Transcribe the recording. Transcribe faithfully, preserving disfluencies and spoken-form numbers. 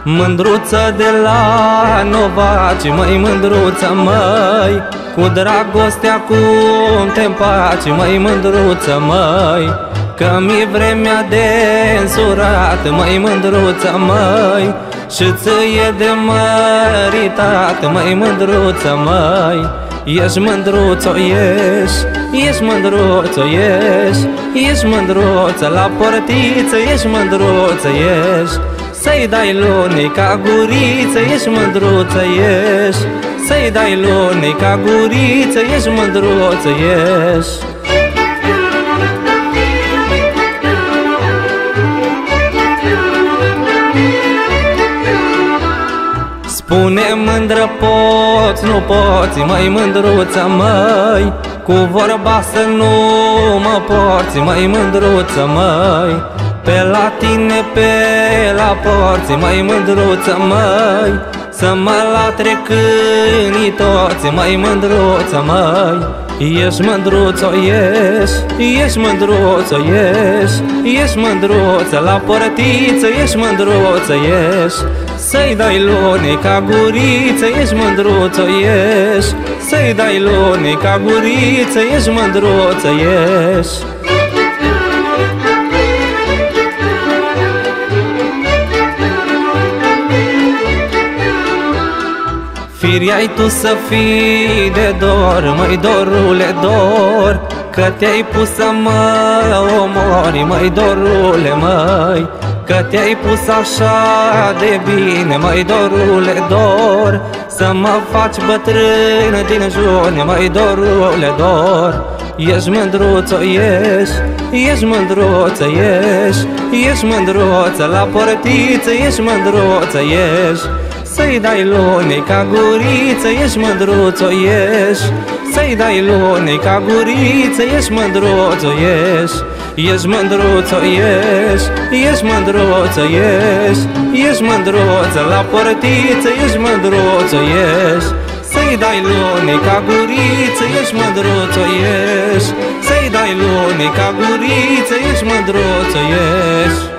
Mândruță de la Novaci, măi, mândruță, măi, cu dragostea cum te împaci, măi, mândruță, măi, că mi-e vremea de însurat, măi, mândruță, măi, și ție de măritat, măi, mândruță, măi. Ești mândruță, ești, ești mândruță, ești, ești mândruță, la portiță, ești mândruță, ești, să-i dai lunii ca guriță, ești mândruță, ești, să-i dai lunii ca guriță, ești mândruță, ești. Spune, mândră, poți, nu poți, măi, mândruță, măi, cu vorba să nu mă porți, măi, mândruță, măi, pe la tine, pe la porți, măi, mândruță, măi, să mă latre câinii toți, măi, mândruță, măi. Ești mândruță, ești, ești mândruță, ești, ești mândruță, la portiță, ești mândruță, ești, să-i dai lunii ca guriță, ești mândruță, ești, să-i dai lunii ca guriță, ești mândruță, ești. Firi-ai tu să fii de dor, măi, dorule, dor, că te-ai pus să mă omori, măi, dorule, măi, că te-ai pus așa de bine, măi, dorule, dor, să mă faci bătrân din june, măi, dorule, dor. Ești mândruță, ești, ești mândruță, ești, ești mândruță, la portiță, ești mândruță, ești, să-i dai lunii ca guriță, ești mândruță, ești, să-i dai lunii ca guriță, ești mândruță, ești, ești mândruță, ești, ești mândruță, ești, ești mândruță, la portiță, ești mândruță, ești, să-i dai lunii ca guriță, ești mândruță, ești, să-i dai lunii ca guriță, ești mândruță, ești.